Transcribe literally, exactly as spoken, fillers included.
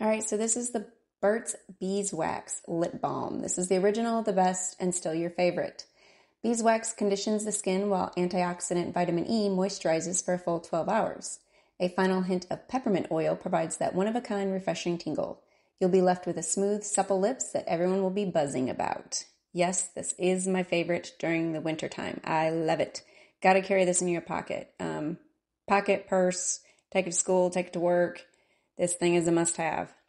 All right, so this is the Burt's Beeswax Lip Balm. This is the original, the best, and still your favorite. Beeswax conditions the skin while antioxidant vitamin E moisturizes for a full twelve hours. A final hint of peppermint oil provides that one-of-a-kind refreshing tingle. You'll be left with a smooth, supple lips that everyone will be buzzing about. Yes, this is my favorite during the wintertime. I love it. Gotta carry this in your pocket. Um, pocket, purse, take it to school, take it to work. This thing is a must-have.